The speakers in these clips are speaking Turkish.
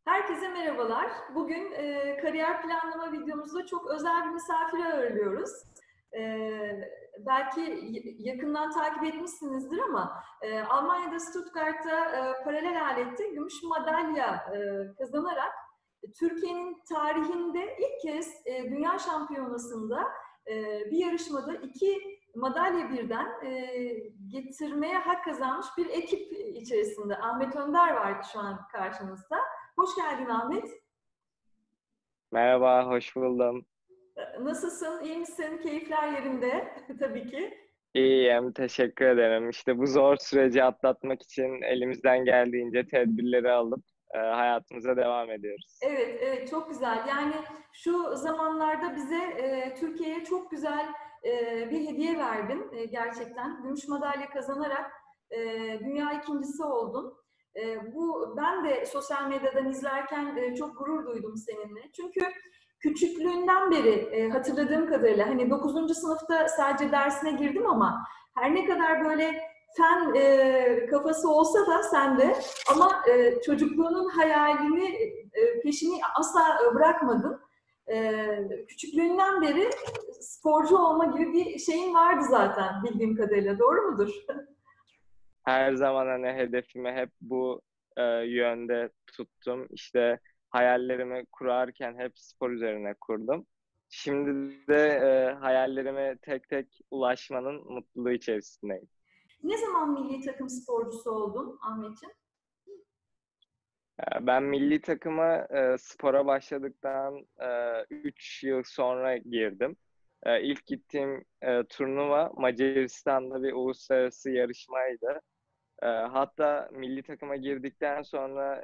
Herkese merhabalar. Bugün kariyer planlama videomuzda çok özel bir misafiri ağırlıyoruz. E, Belki yakından takip etmişsinizdir ama Almanya'da Stuttgart'ta paralel alette gümüş madalya kazanarak Türkiye'nin tarihinde ilk kez Dünya Şampiyonası'nda bir yarışmada iki madalya birden getirmeye hak kazanmış bir ekip içerisinde. Ahmet Önder var şu an karşımızda. Hoş geldin Ahmet. Merhaba, hoş buldum. Nasılsın? İyi misin? Keyifler yerinde tabii ki. İyiyim, teşekkür ederim. İşte bu zor süreci atlatmak için elimizden geldiğince tedbirleri alıp hayatımıza devam ediyoruz. Evet, evet çok güzel. Yani şu zamanlarda bize Türkiye'ye çok güzel bir hediye verdin gerçekten. Gümüş madalya kazanarak dünya ikincisi oldun. Ben de sosyal medyadan izlerken çok gurur duydum seninle. Çünkü küçüklüğünden beri hatırladığım kadarıyla hani 9. sınıfta sadece dersine girdim ama her ne kadar böyle fen kafası olsa da sende ama çocukluğunun hayalini peşini asla bırakmadın. Küçüklüğünden beri sporcu olma gibi bir şeyin vardı zaten bildiğim kadarıyla. Doğru mudur? Her zaman hani hedefimi hep bu yönde tuttum. İşte hayallerimi kurarken hep spor üzerine kurdum. Şimdi de hayallerime tek tek ulaşmanın mutluluğu içerisindeyim. Ne zaman milli takım sporcusu oldun Ahmetciğim? Ben milli takıma spora başladıktan 3 yıl sonra girdim. İlk gittiğim turnuva Macaristan'da bir uluslararası yarışmaydı. Hatta milli takıma girdikten sonra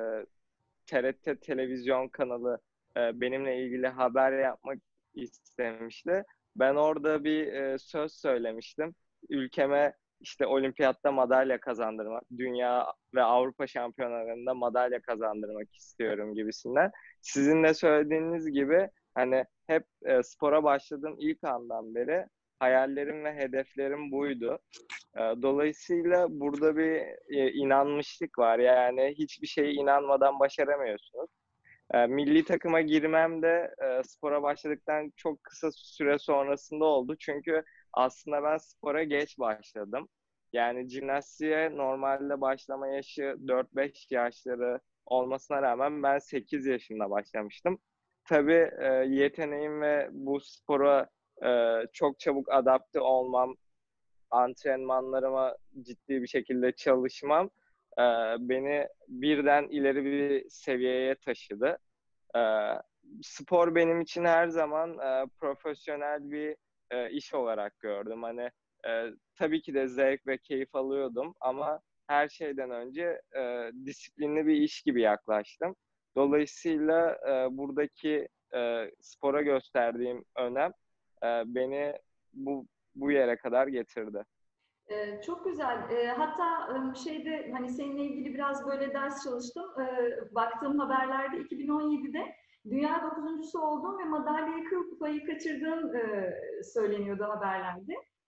TRT televizyon kanalı benimle ilgili haber yapmak istemişti. Ben orada bir söz söylemiştim. Ülkeme işte olimpiyatta madalya kazandırmak, dünya ve Avrupa şampiyonalarında madalya kazandırmak istiyorum gibisinden. Sizin de söylediğiniz gibi hani hep spora başladığım ilk andan beri hayallerim ve hedeflerim buydu. Dolayısıyla burada bir inanmışlık var. Yani hiçbir şeye inanmadan başaramıyorsunuz. Milli takıma girmem de spora başladıktan çok kısa süre sonrasında oldu. Çünkü aslında ben spora geç başladım. Yani jimnastiğe normalde başlama yaşı 4-5 yaşları olmasına rağmen ben 8 yaşında başlamıştım. Tabii yeteneğim ve bu spora çok çabuk adapte olmam, antrenmanlarıma ciddi bir şekilde çalışmam e, beni birden ileri bir seviyeye taşıdı. E, Spor benim için her zaman profesyonel bir iş olarak gördüm. Hani tabii ki de zevk ve keyif alıyordum ama her şeyden önce disiplinli bir iş gibi yaklaştım. Dolayısıyla buradaki spora gösterdiğim önem beni bu bu yere kadar getirdi. Çok güzel. Hatta şeyde hani seninle ilgili biraz böyle ders çalıştım. Baktığım haberlerde 2017'de dünya dokuzuncusu oldun ve madalyayı kıl payı kaçırdığın söyleniyordu haberlerde.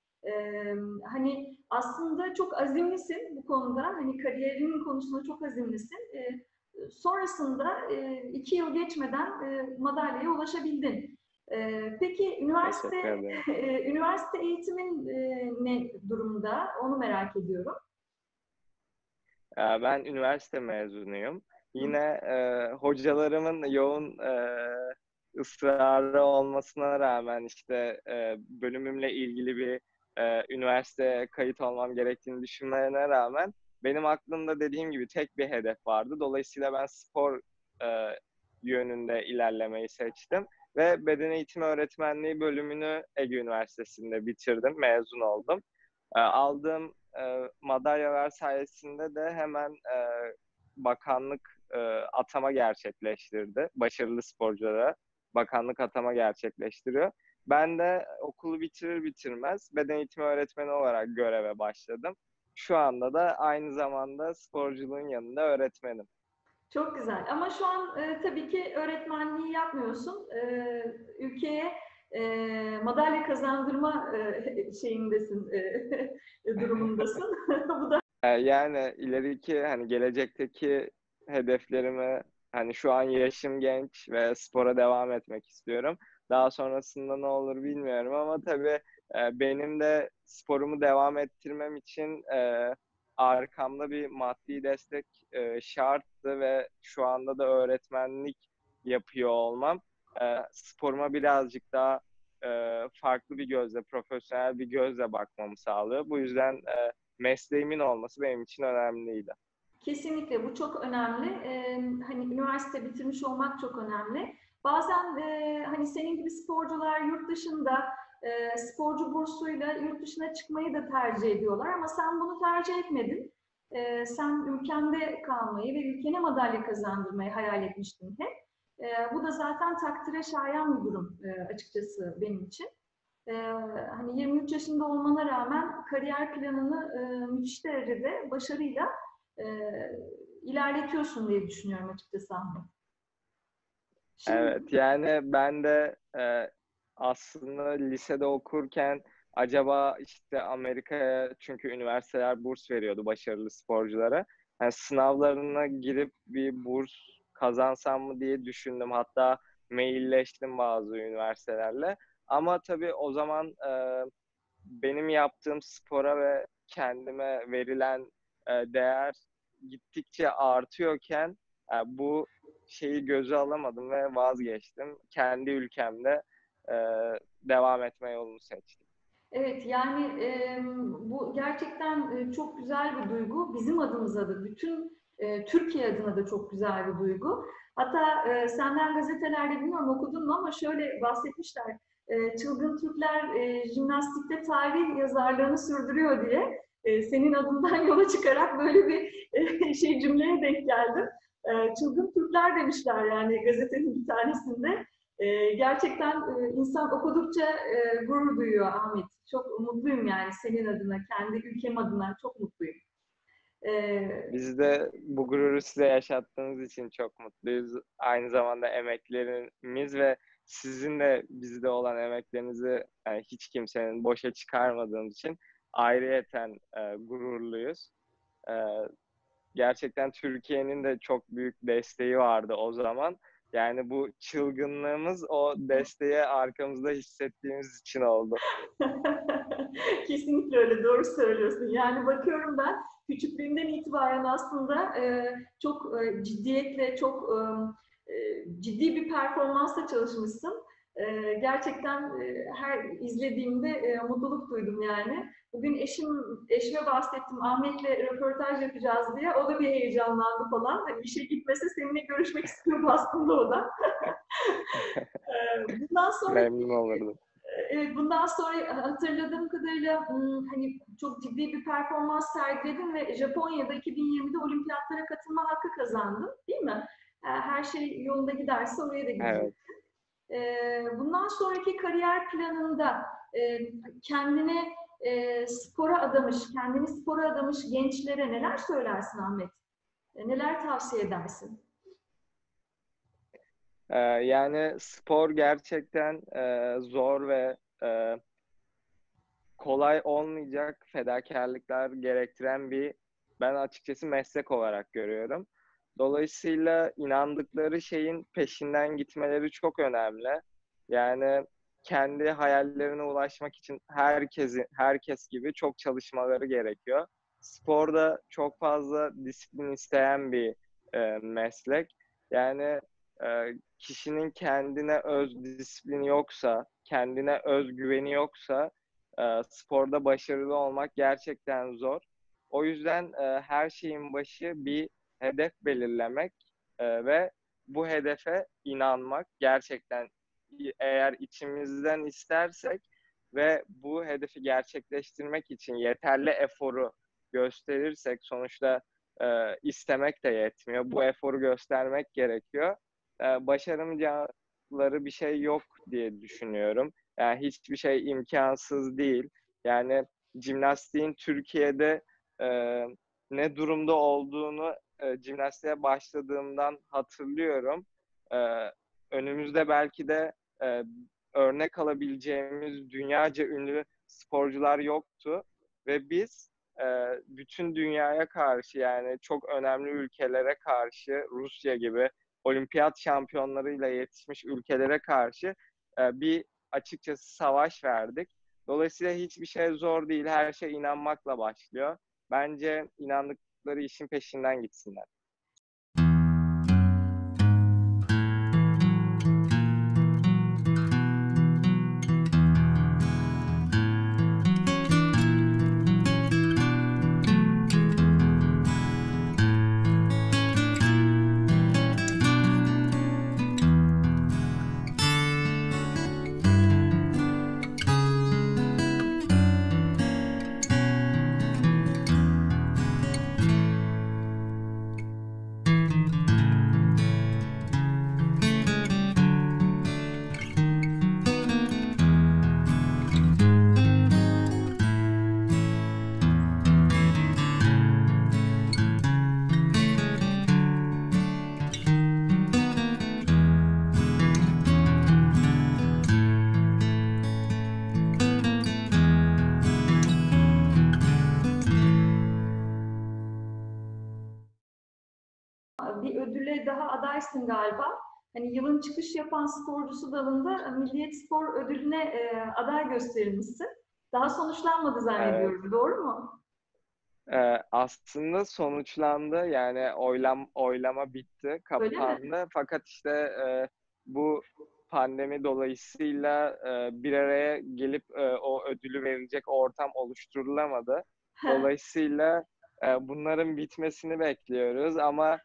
Hani aslında çok azimlisin bu konuda. Hani kariyerinin konusunda çok azimlisin. Sonrasında 2 yıl geçmeden madalyaya ulaşabildin. Peki Teşekkür ederim. üniversite eğitimin ne durumda? Onu merak ediyorum. Ben üniversite mezunuyum. Hı. Yine hocalarımın yoğun ısrarı olmasına rağmen işte bölümümle ilgili bir üniversiteye kayıt olmam gerektiğini düşünmelerine rağmen benim aklımda dediğim gibi tek bir hedef vardı. Dolayısıyla ben spor e, yönünde ilerlemeyi seçtim ve beden eğitimi öğretmenliği bölümünü Ege Üniversitesi'nde bitirdim, mezun oldum. Aldığım madalyalar sayesinde de hemen bakanlık atama gerçekleştirdi. Başarılı sporculara bakanlık atama gerçekleştiriyor. Ben de okulu bitirir bitirmez beden eğitimi öğretmeni olarak göreve başladım. Şu anda da aynı zamanda sporculuğun yanında öğretmenim. Çok güzel. Ama şu an tabii ki öğretmenliği yapmıyorsun. Ülkeye madalya kazandırma şeyindesin, durumundasın. Bu da Yani ileriki hani gelecekteki hedeflerimi hani şu an yaşım genç ve spora devam etmek istiyorum. Daha sonrasında ne olur bilmiyorum ama tabii benim de sporumu devam ettirmem için arkamda bir maddi destek şarttı ve şu anda da öğretmenlik yapıyor olmam sporuma birazcık daha farklı bir gözle, profesyonel bir gözle bakmamı sağlıyor. Bu yüzden mesleğimin olması benim için önemliydi. Kesinlikle bu çok önemli. Hani üniversite bitirmiş olmak çok önemli. Bazen hani senin gibi sporcular yurt dışında sporcu bursuyla yurt dışına çıkmayı da tercih ediyorlar ama sen bunu tercih etmedin. Sen ülkende kalmayı ve ülkene madalya kazandırmayı hayal etmiştin hep. Bu da zaten takdire şayan bir durum açıkçası benim için. Ee, Hani 23 yaşında olmana rağmen kariyer planını müthiş derecede başarıyla e, ilerletiyorsun diye düşünüyorum açıkçası Ahmet. Şimdi Evet, yani ben de aslında lisede okurken acaba işte Amerika'ya, çünkü üniversiteler burs veriyordu başarılı sporculara. Yani sınavlarına girip bir burs kazansam mı diye düşündüm. Hatta mailleştim bazı üniversitelerle. Ama tabii o zaman benim yaptığım spora ve kendime verilen değer gittikçe artıyorken bu şeyi göze alamadım ve vazgeçtim. Kendi ülkemde e, devam etme yolunu seçtim. evet, yani bu gerçekten çok güzel bir duygu. Bizim adımıza da bütün Türkiye adına da çok güzel bir duygu. Hatta senden gazetelerde bilmiyorum okudun mu ama şöyle bahsetmişler. Çılgın Türkler jimnastikte tarih yazarlığını sürdürüyor diye senin adından yola çıkarak böyle bir şey cümleye denk geldim. Çılgın Türkler demişler yani gazetenin bir tanesinde. Gerçekten insan okudukça gurur duyuyor Ahmet. Çok mutluyum yani senin adına, kendi ülkem adına çok mutluyum. Biz de bu gururu size yaşattığınız için çok mutluyuz. Aynı zamanda emeklerimiz ve sizin de bizde olan emeklerinizi yani hiç kimsenin boşa çıkarmadığımız için ayrıyeten gururluyuz. E, Gerçekten Türkiye'nin de çok büyük desteği vardı o zaman. Yani bu çılgınlığımız o desteği arkamızda hissettiğimiz için oldu. Kesinlikle öyle, doğru söylüyorsun. Yani bakıyorum ben küçüklüğümden itibaren aslında çok ciddiyetle, çok ciddi bir performansla çalışmışsın. Gerçekten her izlediğimde mutluluk duydum yani. Bugün eşime bahsettim, Ahmet'le röportaj yapacağız diye. O da bir heyecanlandı falan. Hani işe gitmese seninle görüşmek istiyordu aslında o da. Bundan sonra Memnun olurdum. evet, bundan sonra hatırladığım kadarıyla hani çok ciddi bir performans sergiledin ve Japonya'da 2020'de olimpiyatlara katılma hakkı kazandın, değil mi? Her şey yolunda giderse oraya da gidecek. Evet. Bundan sonraki kariyer planında kendine kendini spora adamış gençlere neler söylersin Ahmet? Neler tavsiye edersin? Yani spor gerçekten zor ve kolay olmayacak fedakarlıklar gerektiren ben açıkçası meslek olarak görüyorum. Dolayısıyla inandıkları şeyin peşinden gitmeleri çok önemli. Yani kendi hayallerine ulaşmak için herkes gibi çok çalışmaları gerekiyor. Sporda çok fazla disiplin isteyen bir meslek. Yani kişinin kendine öz disiplini yoksa, kendine öz güveni yoksa sporda başarılı olmak gerçekten zor. O yüzden her şeyin başı bir hedef belirlemek ve bu hedefe inanmak. Gerçekten eğer içimizden istersek ve bu hedefi gerçekleştirmek için yeterli eforu gösterirsek, sonuçta istemek de yetmiyor. Bu eforu göstermek gerekiyor. Başaramayacakları bir şey yok diye düşünüyorum. Yani hiçbir şey imkansız değil. Yani jimnastiğin Türkiye'de e, ne durumda olduğunu jimnastiğe başladığımdan hatırlıyorum. E, Önümüzde belki de e, örnek alabileceğimiz dünyaca ünlü sporcular yoktu ve biz bütün dünyaya karşı, yani çok önemli ülkelere karşı, Rusya gibi, olimpiyat şampiyonlarıyla yetişmiş ülkelere karşı bir açıkçası savaş verdik. Dolayısıyla hiçbir şey zor değil. Her şey inanmakla başlıyor. Bence inandıkları işin peşinden gitsinler. Bir ödüle daha adaysın galiba. Hani yılın çıkış yapan sporcusu dalında Milliyet Spor Ödülü'ne aday gösterilmişsin. Daha sonuçlanmadı Evet. zannediyorum, doğru mu? Aslında sonuçlandı. Yani oylama bitti, Öyle mi? kapandı. Fakat işte bu pandemi dolayısıyla bir araya gelip o ödülü verecek ortam oluşturulamadı. Dolayısıyla bunların bitmesini bekliyoruz ama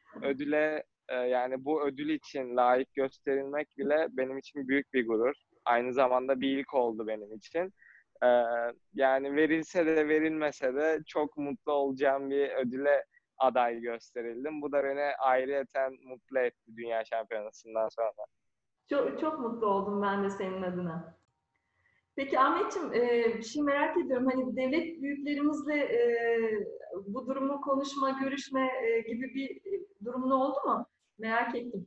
yani bu ödül için layık gösterilmek bile benim için büyük bir gurur. Aynı zamanda bir ilk oldu benim için. Ee, Yani verilse de verilmese de çok mutlu olacağım bir ödüle aday gösterildim. Bu da beni ayrıyeten mutlu etti Dünya Şampiyonası'ndan sonra. Çok, çok mutlu oldum ben de senin adına. Peki Ahmetciğim, bir şey merak ediyorum. Hani devlet büyüklerimizle bu durumu konuşma, görüşme gibi bir durumun oldu mu? Merak ettim.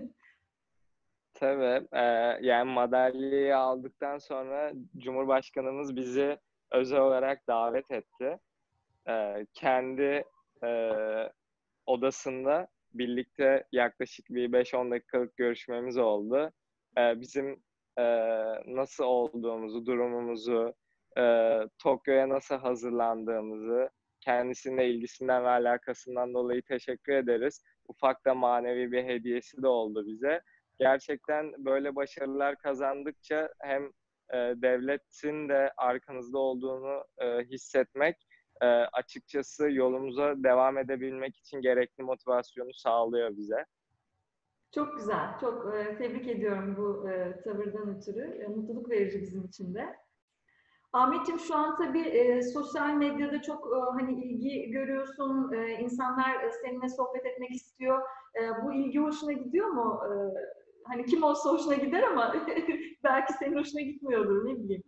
Tabii, yani madalyayı aldıktan sonra Cumhurbaşkanımız bizi özel olarak davet etti. Kendi e, odasında birlikte yaklaşık bir 5-10 dakikalık görüşmemiz oldu. Bizim e, nasıl olduğumuzu, durumumuzu, Tokyo'ya nasıl hazırlandığımızı, kendisinin de ilgisinden ve alakasından dolayı teşekkür ederiz. Ufak da manevi bir hediyesi de oldu bize. Gerçekten böyle başarılar kazandıkça hem devletin de arkanızda olduğunu hissetmek açıkçası yolumuza devam edebilmek için gerekli motivasyonu sağlıyor bize. Çok güzel, çok tebrik ediyorum bu tavırdan ötürü. Mutluluk verici bizim için de. Ahmetciğim şu an tabii sosyal medyada çok hani ilgi görüyorsun, insanlar seninle sohbet etmek istiyor. Bu ilgi hoşuna gidiyor mu? Hani kim olsa hoşuna gider ama belki senin hoşuna gitmiyordur, ne bileyim.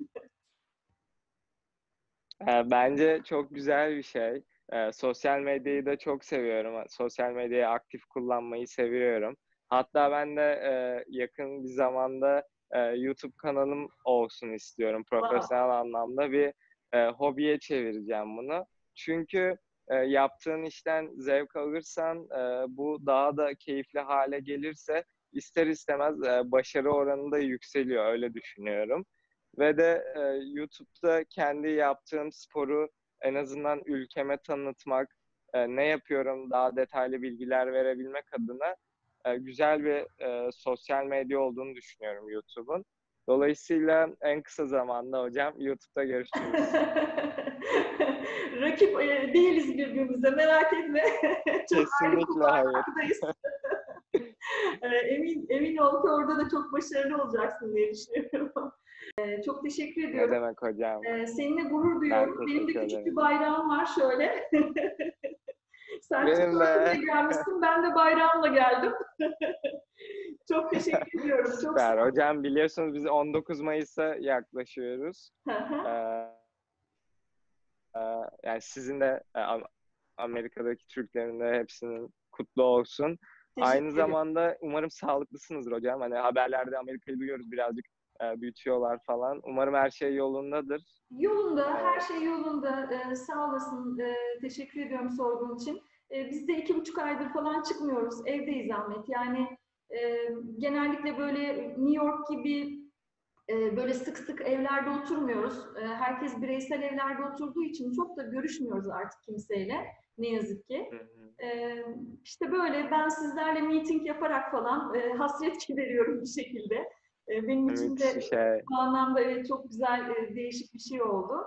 Bence çok güzel bir şey. Sosyal medyayı da çok seviyorum. Sosyal medyayı aktif kullanmayı seviyorum. Hatta ben de yakın bir zamanda YouTube kanalım olsun istiyorum. Wow. Profesyonel anlamda bir hobiye çevireceğim bunu. Çünkü yaptığın işten zevk alırsan, bu daha da keyifli hale gelirse ister istemez başarı oranı da yükseliyor. Öyle düşünüyorum. Ve de YouTube'da kendi yaptığım sporu en azından ülkeme tanıtmak, ne yapıyorum daha detaylı bilgiler verebilmek adına güzel bir sosyal medya olduğunu düşünüyorum YouTube'un. Dolayısıyla en kısa zamanda hocam YouTube'da görüşürüz. Rakip değiliz birbirimize, merak etme. Çok ayrı Kesinlikle hayır. kulvarlardayız. Emin ol ki orada da çok başarılı olacaksın diye düşünüyorum. Çok teşekkür Ne ediyorum. demek hocam? Seninle gurur Ben duyuyorum. Benim de teşekkür küçük bir ederim. bayrağım var şöyle. Sen Benim tişörtünle de gelmişsin, ben de bayrağımla geldim. Çok teşekkür ediyorum. Çok sağ süper. Hocam biliyorsunuz biz 19 Mayıs'a yaklaşıyoruz. ol. Ee, Yani sizin de Amerika'daki Türklerin de hepsinin kutlu olsun. Aynı Teşekkür ederim. zamanda umarım sağlıklısınızdır hocam. Hani haberlerde Amerika'yı duyuyoruz birazcık büyütüyorlar falan. Umarım her şey yolundadır. Yolunda, her Ee, şey yolunda. Sağ olasın. Teşekkür ediyorum sorduğun için. Biz de 2,5 aydır falan çıkmıyoruz. Evdeyiz Ahmet. Yani Genellikle böyle New York gibi böyle sık sık evlerde oturmuyoruz. Herkes bireysel evlerde oturduğu için çok da görüşmüyoruz artık kimseyle. Ne yazık ki. Hı hı. İşte böyle ben sizlerle meeting yaparak falan hasret gideriyorum bir şekilde. Benim için Müthiş bir de şey. bu anlamda evet, çok güzel, değişik bir şey oldu.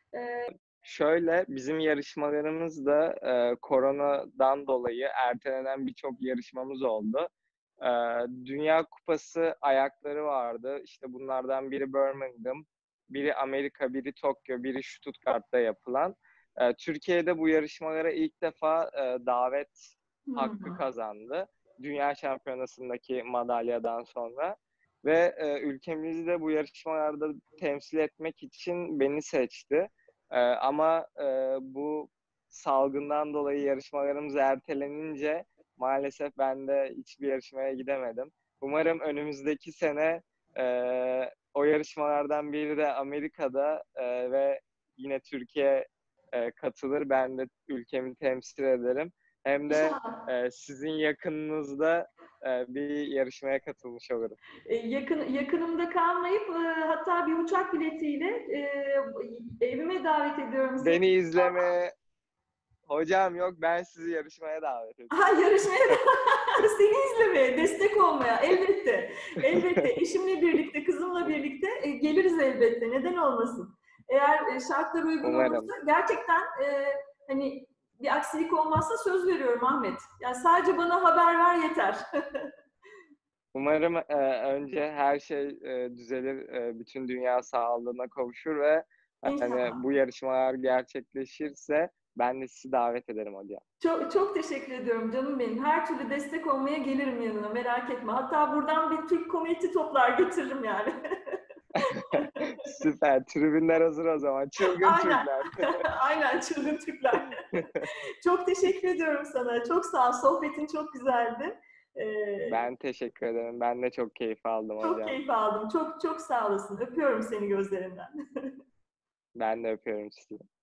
Şöyle, bizim yarışmalarımız da koronadan dolayı ertelenen birçok yarışmamız oldu. E, Dünya Kupası ayakları vardı. İşte bunlardan biri Birmingham, biri Amerika, biri Tokyo, biri Stuttgart'ta yapılan. Türkiye'de bu yarışmalara ilk defa davet hakkı Hmm. kazandı. Dünya Şampiyonası'ndaki madalyadan sonra. Ve ülkemizi de bu yarışmalarda temsil etmek için beni seçti. Ama bu salgından dolayı yarışmalarımız ertelenince maalesef ben de hiçbir yarışmaya gidemedim. Umarım önümüzdeki sene e, o yarışmalardan biri de Amerika'da ve yine Türkiye katılır. Ben de ülkemi temsil ederim. Hem de İnşallah. sizin yakınınızda bir yarışmaya katılmış olurum. Yakınımda kalmayıp hatta bir uçak biletiyle evime davet ediyorum seni. Beni izlemeye hocam yok, ben sizi yarışmaya davet Ha, ediyorum. yarışmaya seni izlemeye, destek olmaya elbette. Elbette. Eşimle birlikte, kızımla birlikte geliriz elbette. Neden olmasın? Eğer şartlar uygun Umarım. olursa gerçekten hani bir aksilik olmazsa söz veriyorum Ahmet. Yani sadece bana haber ver yeter. Umarım önce her şey düzelir, bütün dünya sağlığına kavuşur ve hani İnşallah. bu yarışmalar gerçekleşirse ben de sizi davet ederim hocam. Çok çok teşekkür ediyorum canım benim. Her türlü destek olmaya gelirim yanına, merak etme. Hatta buradan bir Türk komünite toplar getiririm yani. Süper. Tribünler hazır o zaman. Çılgın Aynen. Türkler. Aynen, çılgın Türkler. Çok teşekkür ediyorum sana. Çok sağ ol. Sohbetin çok güzeldi. Ben teşekkür ederim. Ben de çok keyif aldım Çok hocam. keyif aldım. Çok çok sağ olasın. Öpüyorum seni gözlerinden. Ben de öpüyorum sizi.